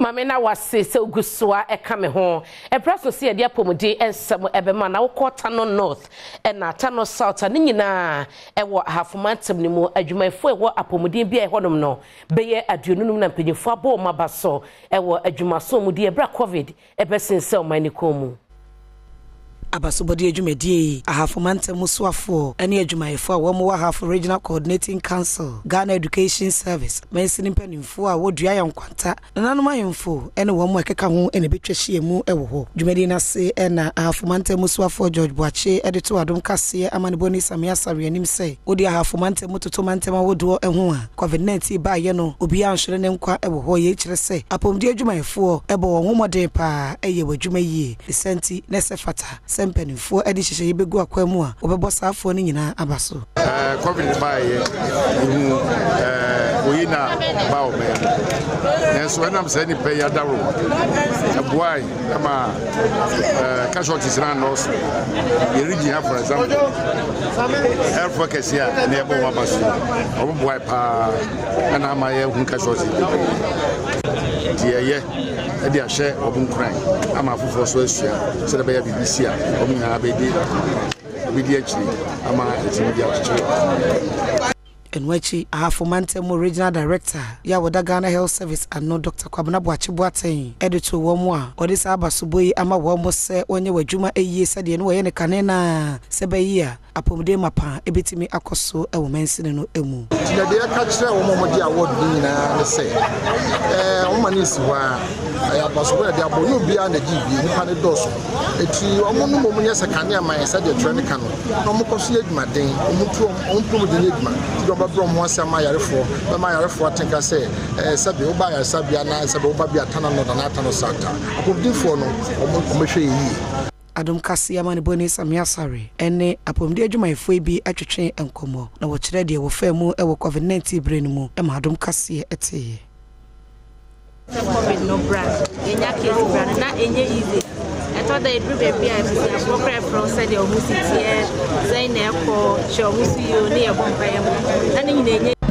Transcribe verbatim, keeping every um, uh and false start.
Mamena was say so good so e come home. E press no see e Apomuden ensem ebema na wo Tano North e na Tano South ani nyina e wo Ahafo Mantem ni mu adwumayefo e wo Apomuden bia e hodom no beye aduonunum na mpanyefo abo mabaso e wo adwumaso mu de e bra covid e besense o mani komu abasobodi adwumadie Ahafo Mantem musoafo ene adwumayefo a wo mo Ahafo Regional Coordinating Council Ghana Education Service mensin mpanimfo a wodua yankwanta nanom ayemfo ene wo mo ekeka ho ene betwahie mu ewo ho dwumadie na se ena Ahafo Mantem musoafo George Boache edito adom kase amaneboni samia sare anim se odi Ahafo Mantem mutoto Mantem awodo eho a covid nineteen ba ye no obi anhwere ne nkwa ewo ho ye kire se Apomuden adwumayefo ebo wo homode pa eye wadwumayie senti nese fata mpanimfo edi hyehye yebegu akwam a obebo saafo ne nyina abaso eh covid ba ye hu eh oyina ba o me nenso enam se ni pe ya dawo aboai ama eh casualties ran loss the region for example health focus here na ebo abaso oboai pa na ama ye hu casualties diye edi ahye obunkran ama afofo so asua se da be ya B B C a omunya abedi bidi achiri ama etimi dia achiri enwachi Ahafo Mantem Regional Director ya woda Ghana Health Service ano Doctor Kwabena Boache Boateng edito wo mu a odisa abasoboyi ama wo mo se onye wadwuma eyi sade ne wo ye ne kanena sebayi a Apomuden mapa ebetimi akoso ewo mensine no emu na de ka kire wo mo di award ni na ne se eh wo mani si wa ya basoboyi de abonu bia na gibi ni pa ne doso eti wo mo no mo nya se kanea man se de trend kan no mo koso edwumaden mo tu on Apomuden edwuma ti do bro mo asama yarefo ba ma yarefo atenka se eh sabe wo ba ya sabia na sabe wo ba bia Tano no na Tano South Apomuden fo no mo hwe yi Adom kase amaneboni samia sare ene Apomuden adwumayefo bi atwetwe enkomo na wo kire de wo fa mu e wo covid nineteen brain mu e ma Adom kase eteye covid no brand enya case brand na enye easy eto da edru baby a bia program from said the omusitie zain na ekọ che omusiyo ne e bompa yam na ne nyina enye